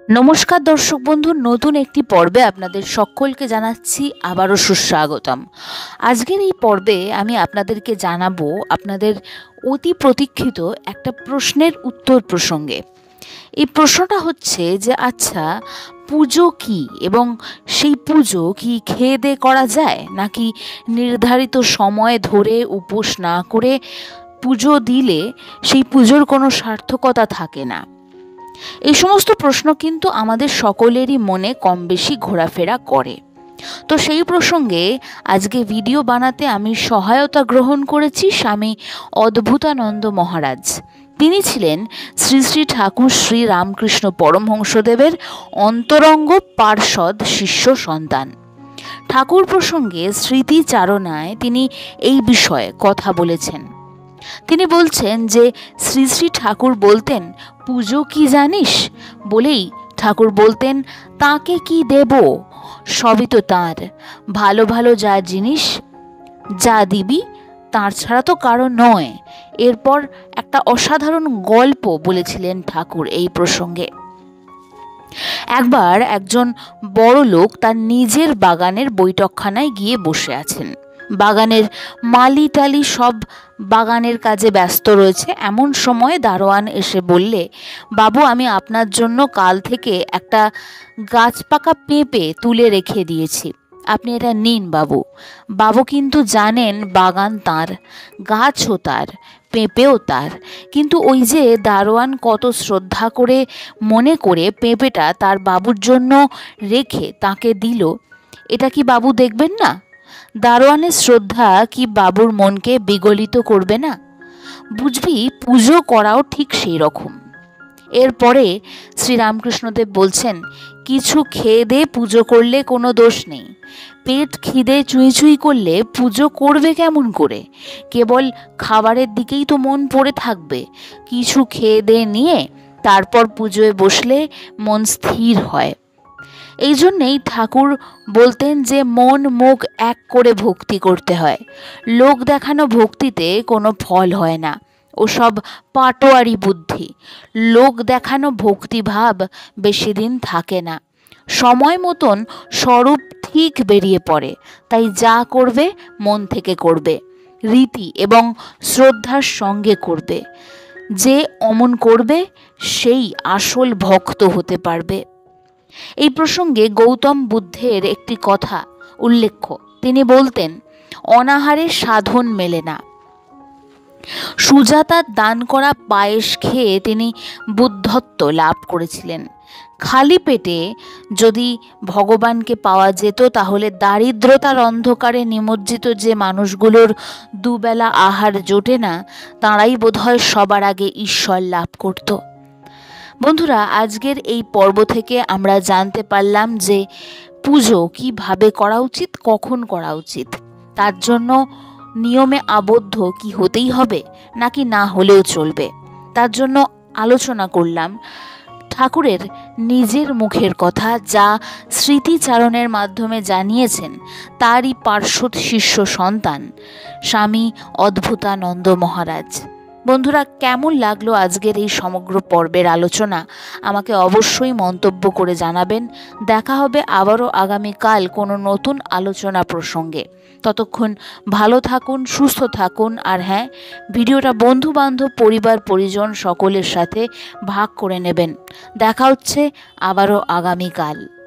নমস্কার দর্শক বন্ধু, নতুন একটি পর্বে আপনাদের সকলকে জানাচ্ছি আবারও সুস্বাগতম। আজকের এই পর্বে আমি আপনাদেরকে জানাবো আপনাদের অতি প্রতীক্ষিত একটা প্রশ্নের উত্তর প্রসঙ্গে। এই প্রশ্নটা হচ্ছে যে আচ্ছা, পুজো কি এবং সেই পুজো কি খেয়ে দেয়ে করা যায়, নাকি নির্ধারিত সময় ধরে উপোস না করে পুজো দিলে সেই পুজোর কোনো সার্থকতা থাকে না? এই সমস্ত প্রশ্ন কিন্তু আমাদের সকলেরই মনে কম বেশি ঘোরাফেরা করে। তো সেই প্রসঙ্গে আজকে ভিডিও বানাতে আমি সহায়তা গ্রহণ করেছি স্বামী অদ্ভুতানন্দ মহারাজ। তিনি ছিলেন শ্রী শ্রী ঠাকুর শ্রী রামকৃষ্ণ পরমহংসদেবের অন্তরঙ্গ পার্ষদ শিষ্য সন্তান। ঠাকুর প্রসঙ্গে স্মৃতিচারণায় তিনি এই বিষয়ে কথা বলেছেন। তিনি বলছেন যে শ্রী শ্রী ঠাকুর বলতেন, পুজো কি জানিস? বলেই ঠাকুর বলতেন, তাকে কি দেব, সবই তো তাঁর, ভালো ভালো যা জিনিস যা দিবি তাঁর ছাড়া তো কারো নয়। এরপর একটা অসাধারণ গল্প বলেছিলেন ঠাকুর এই প্রসঙ্গে। একবার একজন বড় লোক তার নিজের বাগানের বৈঠকখানায় গিয়ে বসে আছেন। বাগানের মালি টালি সব বাগানের কাজে ব্যস্ত রয়েছে। এমন সময় দারোয়ান এসে বললে, বাবু, আমি আপনার জন্য কাল থেকে একটা গাছ পাকা পেঁপে তুলে রেখে দিয়েছি, আপনি এটা নিন বাবু। বাবু কিন্তু জানেন বাগান তাঁর, গাছও তার, পেঁপেও তার, কিন্তু ওই যে দারোয়ান কত শ্রদ্ধা করে মনে করে পেঁপেটা তার বাবুর জন্য রেখে তাকে দিল, এটা কি বাবু দেখবেন না? দারোয়ানের শ্রদ্ধা কি বাবুর মনকে বিগলিত করবে না? বুঝবি, পুজো করাও ঠিক সেই রকম। এরপরে শ্রীরামকৃষ্ণদেব বলছেন, কিছু খেয়ে দিয়ে পুজো করলে কোনো দোষ নেই। পেট খিদে চুই চুই করলে পুজো করবে কেমন করে? কেবল খাবারের দিকেই তো মন পড়ে থাকবে। কিছু খেয়ে দিয়ে নিয়ে তারপর পুজোয় বসলে মন স্থির হয়। এই জন্যেই ঠাকুর বলতেন যে মন মুখ এক করে ভক্তি করতে হয়। লোক দেখানো ভক্তিতে কোনো ফল হয় না, ওসব পাটোয়ারি বুদ্ধি। লোক দেখানো ভক্তিভাব বেশি দিন থাকে না, সময় মতন স্বরূপ ঠিক বেরিয়ে পড়ে। তাই যা করবে মন থেকে করবে, রীতি এবং শ্রদ্ধার সঙ্গে করবে। যে অমন করবে সেই আসল ভক্ত হতে পারবে। এই প্রসঙ্গে গৌতম বুদ্ধের একটি কথা উল্লেখ্য। তিনি বলতেন, অনাহারে সাধন মেলে না। সুজাতার দান করা পায়েস খেয়ে তিনি বুদ্ধত্ব লাভ করেছিলেন। খালি পেটে যদি ভগবানকে পাওয়া যেত, তাহলে দারিদ্রতার অন্ধকারে নিমজ্জিত যে মানুষগুলোর দুবেলা আহার জোটে না, তাঁরাই বোধহয় সবার আগে ঈশ্বর লাভ করত। বন্ধুরা, আজকের এই পর্ব থেকে আমরা জানতে পারলাম যে পুজো কিভাবে করা উচিত, কখন করা উচিত, তার জন্য নিয়মে আবদ্ধ কি হতেই হবে নাকি না হলেও চলবে, তার জন্য আলোচনা করলাম ঠাকুরের নিজের মুখের কথা, যা স্মৃতিচারণের মাধ্যমে জানিয়েছেন তারই পার্ষদ শিষ্য সন্তান স্বামী অদ্ভুতানন্দ মহারাজ। বন্ধুরা, কেমন লাগলো আজকের এই সমগ্র পর্বের আলোচনা আমাকে অবশ্যই মন্তব্য করে জানাবেন। দেখা হবে আবারও আগামীকাল কোনো নতুন আলোচনা প্রসঙ্গে। ততক্ষণ ভালো থাকুন, সুস্থ থাকুন, আর হ্যাঁ, ভিডিওটা বন্ধু বান্ধব পরিবার পরিজন সকলের সাথে ভাগ করে নেবেন। দেখা হচ্ছে আবারও আগামীকাল।